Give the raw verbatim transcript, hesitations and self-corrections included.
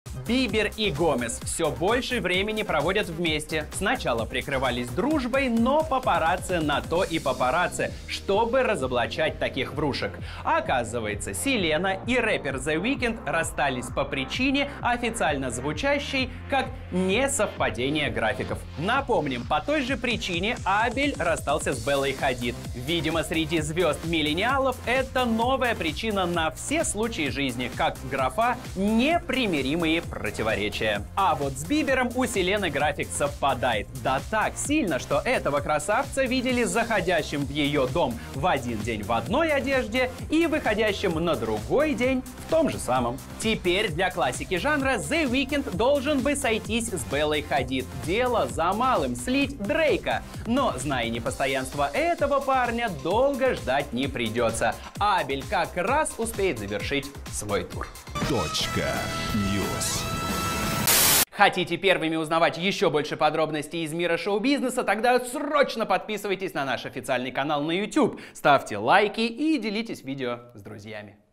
Бибер и Гомес все больше времени проводят вместе. Сначала прикрывались дружбой, но папарацци на то и папарацци, чтобы разоблачать таких врушек. Оказывается, Селена и рэпер The Weeknd расстались по причине, официально звучащей как несовпадение графиков. Напомним, по той же причине Абель расстался с Беллой Хадид. Видимо, среди звезд-миллениалов это новая причина на все случаи жизни, как графа «непримиримые противоречия». А вот с Бибером у Селены график совпадает. Да так сильно, что этого красавца видели заходящим в ее дом в один день в одной одежде и выходящим на другой день в том же самом. Теперь для классики жанра The Weeknd должен бы сойтись с Беллой Хадид. Дело за малым — слить Дрейка. Но, зная непостоянство этого парня, долго ждать не придется. Абель как раз успеет завершить свой тур. Точка Ньюс. Хотите первыми узнавать еще больше подробностей из мира шоу-бизнеса? Тогда срочно подписывайтесь на наш официальный канал на YouTube, ставьте лайки и делитесь видео с друзьями.